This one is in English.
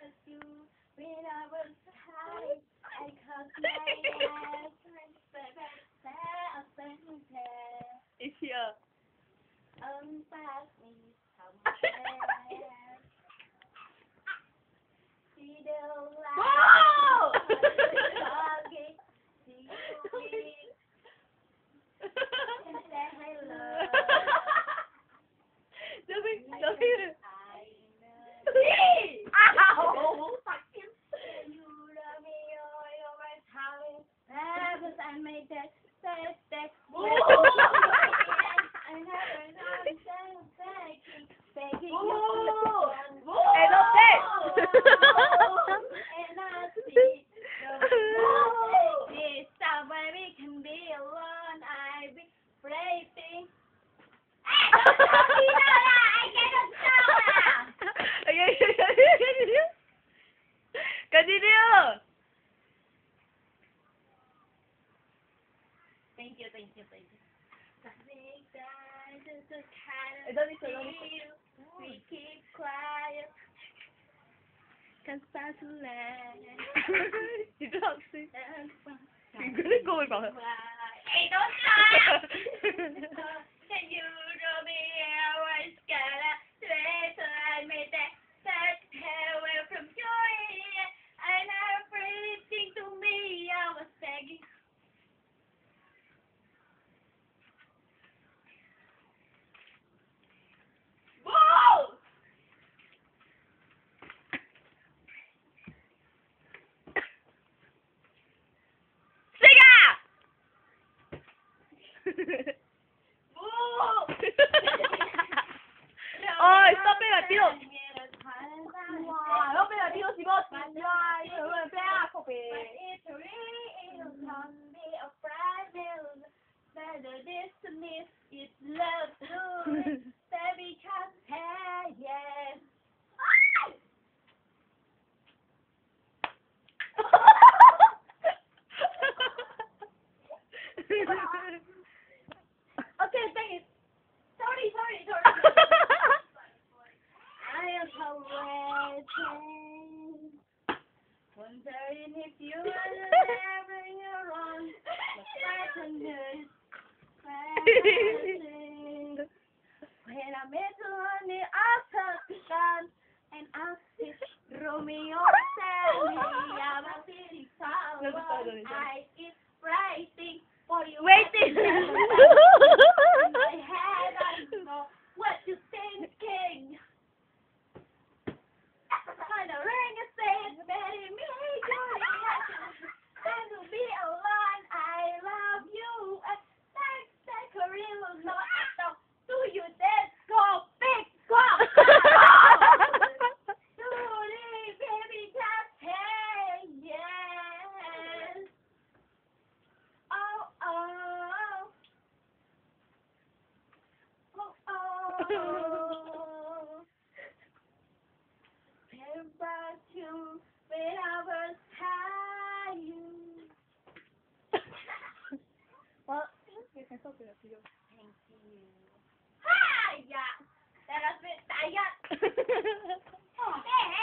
was you when I was high. I closed my eyes and It's here. unpack me somewhere. See the light. Wow! Talking. See you and say hello. David. I know. Ow! You love me, you're my darling. Ever since my dad said that. I never know begging you. Hey, don't say. And I see this somewhere we can be alone. I be breathing. Continue. Thank you. I think that is the kind of Don't need to. feel we keep quiet. Can start to laugh. You don't see. And You're gonna go with her. hey, don't stop! Can you know me? I was gonna later I made that away from joy. And everything to me, I was begging. Whoa! Whoa! Ôi, stop bên là tiêu. Wow, Lúc bên là tiêu chỉ có tiền ra, nhưng mà bé không bị. It's love to baby can't tell yes. Okay, thank you. Sorry. I am waiting, wondering if you are ever wrong. When I met you on the autobahn and asked Romeo, tell me I'm a feeling someone. I keep writing for you. Waiting. In my head, I don't know what you're thinking. Kind of ring a says, marry me, and to be alone. I love you. That career will not stop. Do you dare go big go? Baby, just say yes. Oh. About you when I was tired. Well, you can stop it. Thank you. Hi, yeah. That has been tired. Oh,